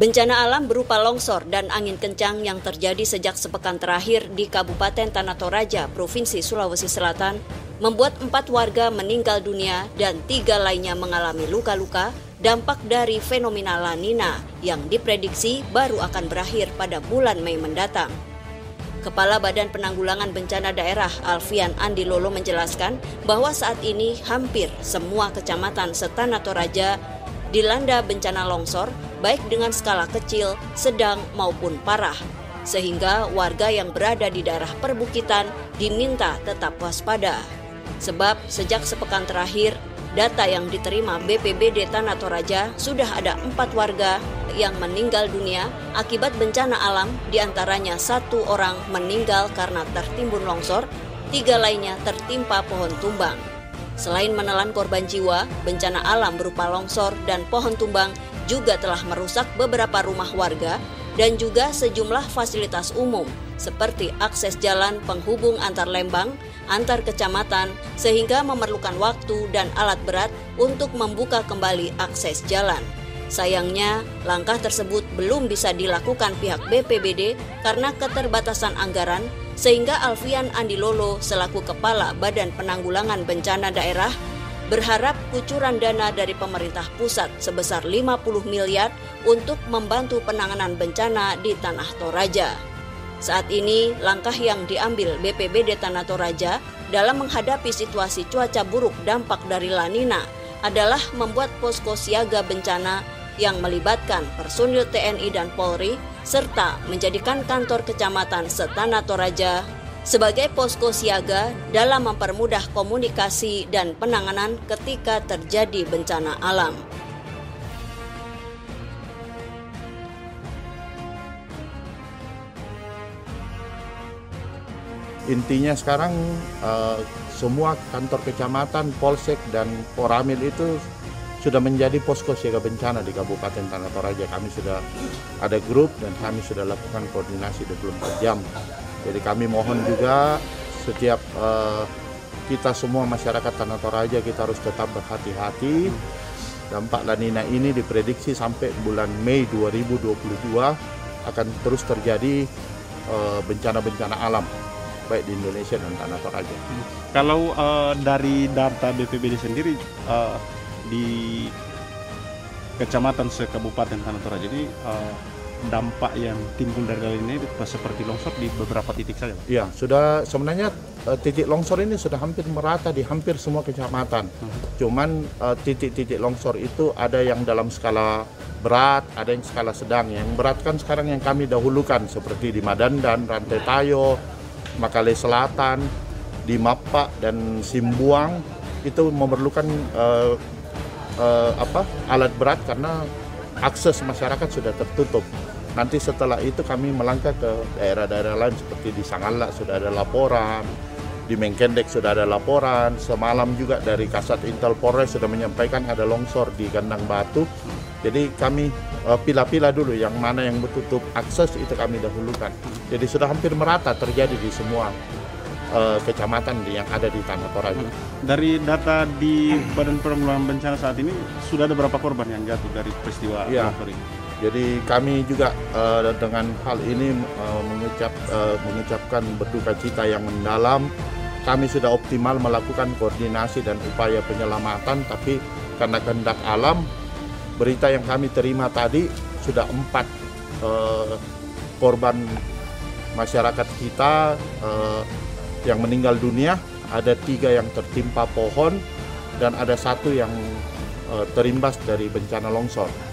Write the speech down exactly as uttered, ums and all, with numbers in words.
Bencana alam berupa longsor dan angin kencang yang terjadi sejak sepekan terakhir di Kabupaten Tanah Toraja, Provinsi Sulawesi Selatan, membuat empat warga meninggal dunia dan tiga lainnya mengalami luka-luka dampak dari fenomena La Nina yang diprediksi baru akan berakhir pada bulan Mei mendatang. Kepala Badan Penanggulangan Bencana Daerah Alfian Andi Lolo menjelaskan bahwa saat ini hampir semua kecamatan seTanah Toraja dilanda bencana longsor baik dengan skala kecil, sedang maupun parah. Sehingga warga yang berada di daerah perbukitan diminta tetap waspada. Sebab sejak sepekan terakhir, data yang diterima B P B D Tanah Toraja sudah ada empat warga yang meninggal dunia akibat bencana alam, diantaranya satu orang meninggal karena tertimbun longsor, tiga lainnya tertimpa pohon tumbang. Selain menelan korban jiwa, bencana alam berupa longsor dan pohon tumbang juga telah merusak beberapa rumah warga dan juga sejumlah fasilitas umum seperti akses jalan penghubung antar lembang, antar kecamatan, sehingga memerlukan waktu dan alat berat untuk membuka kembali akses jalan. Sayangnya, langkah tersebut belum bisa dilakukan pihak B P B D karena keterbatasan anggaran, sehingga Alfian Andi Lolo selaku Kepala Badan Penanggulangan Bencana Daerah berharap kucuran dana dari pemerintah pusat sebesar lima puluh miliar untuk membantu penanganan bencana di Tanah Toraja. Saat ini, langkah yang diambil B P B D Tanah Toraja dalam menghadapi situasi cuaca buruk dampak dari La Nina adalah membuat posko siaga bencana yang melibatkan personil T N I dan Polri, serta menjadikan kantor kecamatan seTanah Toraja sebagai posko siaga dalam mempermudah komunikasi dan penanganan ketika terjadi bencana alam. Intinya sekarang uh, semua kantor kecamatan, polsek, dan Poramil itu sudah menjadi posko siaga bencana di Kabupaten Tanah Toraja. Kami sudah ada grup dan kami sudah lakukan koordinasi dua puluh empat jam. Jadi kami mohon juga setiap uh, kita semua masyarakat Tanah Toraja kita harus tetap berhati-hati. Dampak La Nina ini diprediksi sampai bulan Mei dua ribu dua puluh dua akan terus terjadi uh, bencana-bencana alam baik di Indonesia dan Tanah Toraja. Kalau uh, dari data B P B D sendiri uh, di kecamatan se-Kabupaten Tanah Toraja ini uh, dampak yang timbul dari La Nina ini seperti longsor di beberapa titik saja, Pak? Ya, sudah sebenarnya uh, titik longsor ini sudah hampir merata di hampir semua kecamatan. Uh-huh. Cuman uh, titik-titik longsor itu ada yang dalam skala berat, ada yang skala sedang. Yang berat kan sekarang yang kami dahulukan seperti di Madandan, Rantai Tayo, Makale Selatan, di Mappa dan Simbuang itu memerlukan uh, uh, apa alat berat karena akses masyarakat sudah tertutup. Nanti setelah itu kami melangkah ke daerah-daerah lain seperti di Sangalak sudah ada laporan, di Mengkendek sudah ada laporan, semalam juga dari Kasat Intel Polres sudah menyampaikan ada longsor di Kandang Batu. Jadi kami uh, pilah-pilah dulu yang mana yang bertutup akses itu kami dahulukan. Jadi sudah hampir merata terjadi di semua uh, kecamatan yang ada di Tanah Toraja. Dari data di Badan Penanggulangan Bencana saat ini sudah ada berapa korban yang jatuh dari peristiwa ya, longsor ini? Jadi kami juga uh, dengan hal ini uh, mengucap, uh, mengucapkan berduka cita yang mendalam. Kami sudah optimal melakukan koordinasi dan upaya penyelamatan, tapi karena kehendak alam, berita yang kami terima tadi sudah empat uh, korban masyarakat kita uh, yang meninggal dunia, ada tiga yang tertimpa pohon dan ada satu yang uh, terimbas dari bencana longsor.